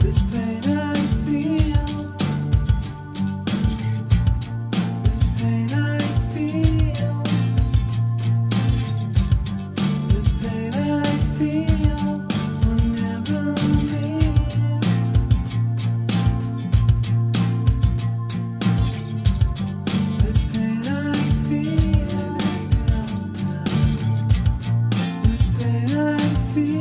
This pain I feel, this pain I feel, this pain I feel will never leave. This pain I feel, this pain I feel.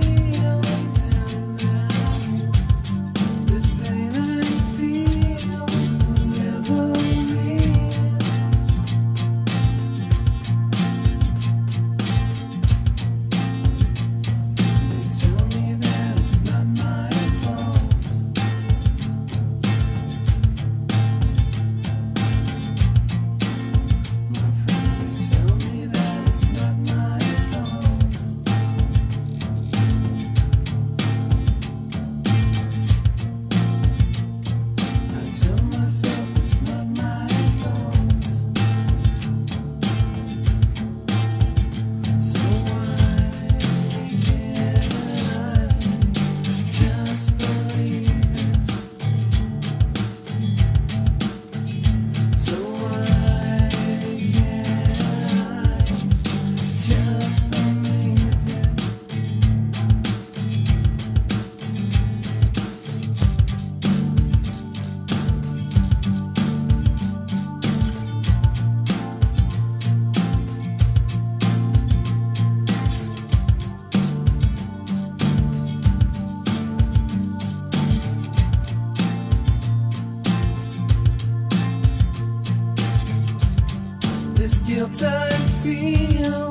This guilt I feel,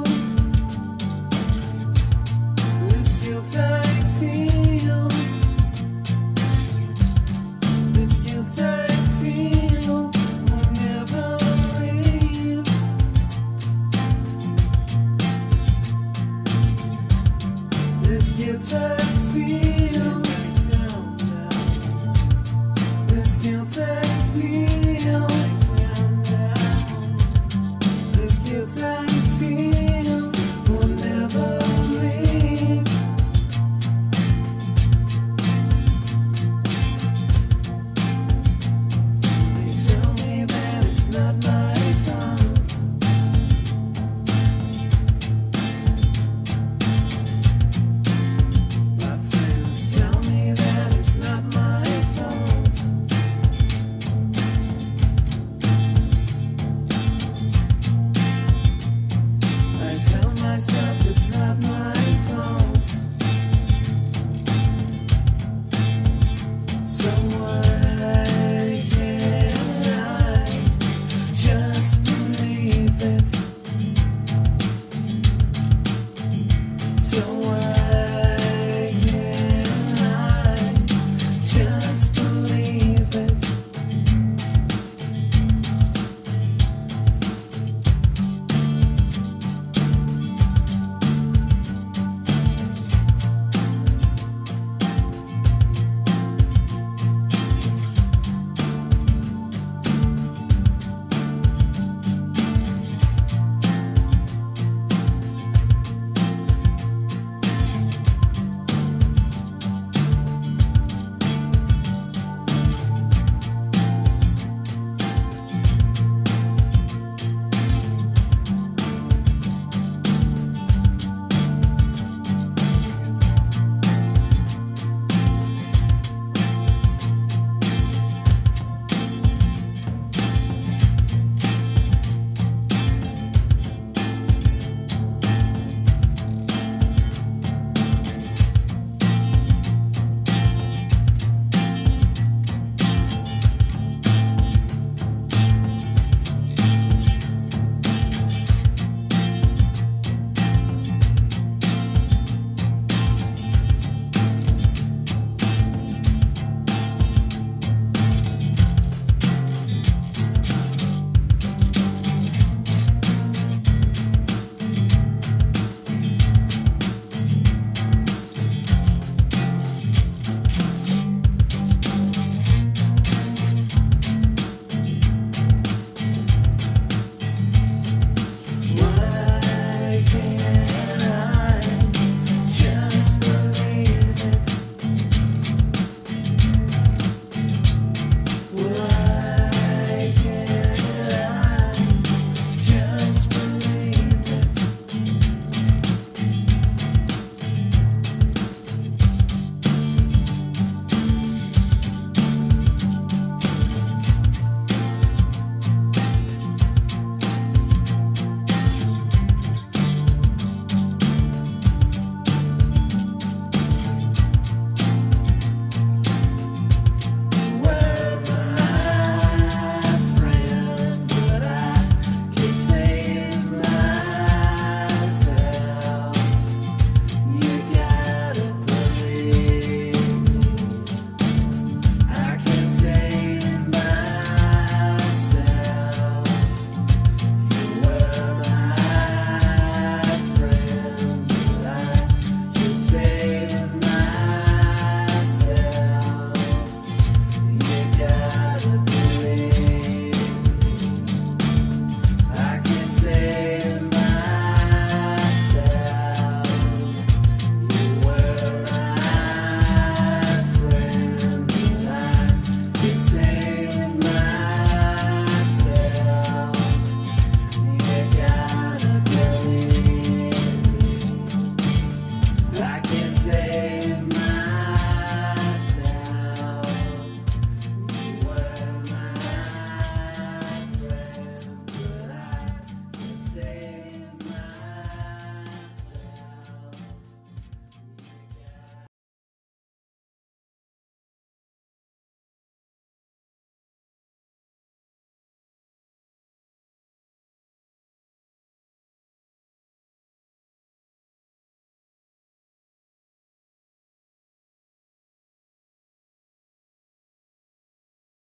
this guilt I feel, this guilt I feel will never leave. This guilt I feel, this guilt I feel. This guilt I feel will never leave. They tell me that it's not my fault. My friends tell me that it's not my fault. I tell myself it's not my fault. So why can't I just believe it? So why can't I just believe it?